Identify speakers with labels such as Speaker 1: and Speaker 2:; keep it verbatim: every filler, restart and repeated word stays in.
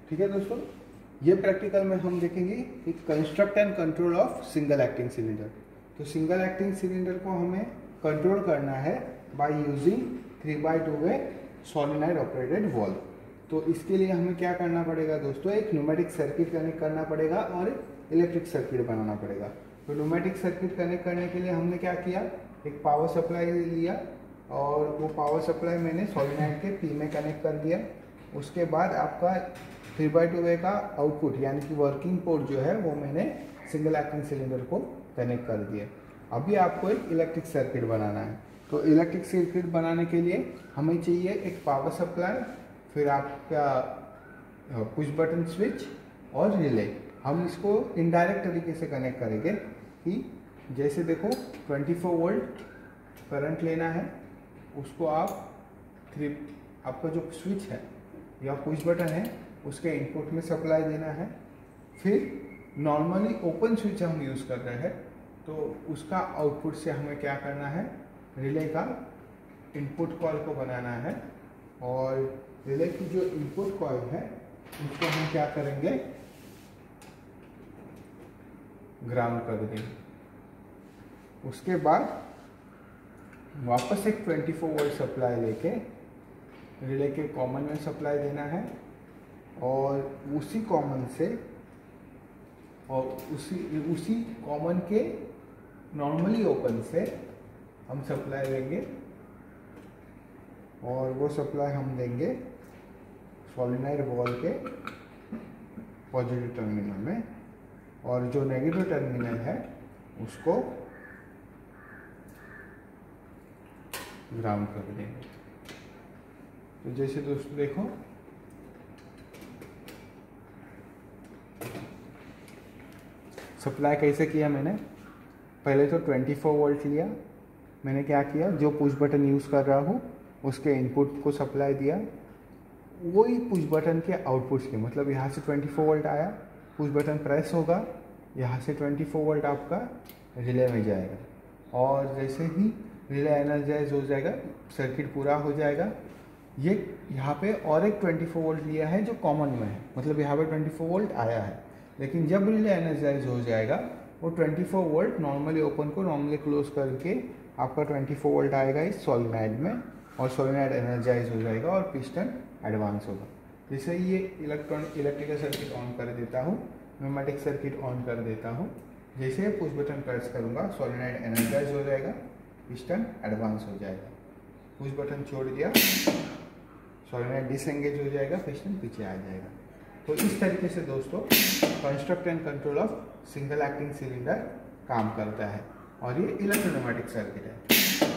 Speaker 1: ठीक है दोस्तों, ये प्रैक्टिकल में हम देखेंगे कि construct and control of single acting cylinder. तो सिंगल एक्टिंग सिलेंडर को हमें कंट्रोल करना है by using three by two way solenoid operated valve. तो इसके लिए हमें क्या करना पड़ेगा दोस्तों, एक न्यूमेटिक सर्किट कनेक्ट करना पड़ेगा और एक इलेक्ट्रिक सर्किट बनाना पड़ेगा। तो न्यूमेटिक सर्किट कनेक्ट करने के लिए हमने क्या किया, एक पावर सप्लाई लिया और वो पावर सप्लाई मैंने सोलेनॉइड के पी में कनेक्ट कर दिया। उसके बाद आपका थ्री बाई टू वे का आउटपुट यानी कि वर्किंग पोर्ट जो है वो मैंने सिंगल एक्टिंग सिलेंडर को कनेक्ट कर दिया। अभी आपको एक इलेक्ट्रिक सर्किट बनाना है। तो इलेक्ट्रिक सर्किट बनाने के लिए हमें चाहिए एक पावर सप्लाई, फिर आपका पुश बटन स्विच और रिले। हम इसको इनडायरेक्ट तरीके से कनेक्ट करेंगे कि जैसे देखो चौबीस वोल्ट करंट लेना है, उसको आप थ्री आपका जो स्विच है या पुश बटन है उसके इनपुट में सप्लाई देना है। फिर नॉर्मली ओपन स्विच हम यूज़ कर रहे हैं तो उसका आउटपुट से हमें क्या करना है, रिले का इनपुट कॉइल को बनाना है और रिले की जो इनपुट कॉइल है उसको हम क्या करेंगे, ग्राउंड कर देंगे। उसके बाद वापस एक चौबीस वोल्ट सप्लाई लेके रिले के कॉमन में सप्लाई देना है और उसी कॉमन से और उसी उसी कॉमन के नॉर्मली ओपन से हम सप्लाई लेंगे और वो सप्लाई हम देंगे सोलेनॉइड वॉल के पॉजिटिव टर्मिनल में और जो नेगेटिव टर्मिनल है उसको ग्राउंड कर देंगे। तो जैसे दोस्तों देखो सप्लाई कैसे किया मैंने, पहले तो चौबीस वोल्ट लिया, मैंने क्या किया जो पुश बटन यूज़ कर रहा हूँ उसके इनपुट को सप्लाई दिया, वही पुश बटन के आउटपुट के मतलब यहाँ से चौबीस वोल्ट आया, पुश बटन प्रेस होगा, यहाँ से चौबीस वोल्ट आपका रिले में जाएगा और जैसे ही रिले एनर्जाइज हो जाएगा सर्किट पूरा हो जाएगा। ये यहाँ पे और एक चौबीस वोल्ट लिया है जो कॉमन में है, मतलब यहाँ पे चौबीस वोल्ट आया है, लेकिन जब रिले एनर्जाइज हो जाएगा वो चौबीस वोल्ट नॉर्मली ओपन को नॉर्मली क्लोज करके आपका चौबीस वोल्ट आएगा इस सोलेनॉइड में और सोलेनॉइड एनर्जाइज हो जाएगा और पिस्टन एडवांस होगा। जैसे ही ये इलेक्ट्रॉन इलेक्ट्रिकल सर्किट ऑन कर देता हूँ, न्यूमेटिक सर्किट ऑन कर देता हूँ, जैसे ही पुश बटन प्रेस करूँगा सोलेनॉइड एनर्जाइज हो जाएगा, पिस्टन एडवांस हो जाएगा। पुश बटन छोड़ दिया, सोलेनॉइड डिसएंगेज हो जाएगा, पिस्टन पीछे आ जाएगा। तो इस तरीके से दोस्तों construct and control of single acting cylinder काम करता है और ये इलेक्ट्रोन्यूमेटिक सर्किट है।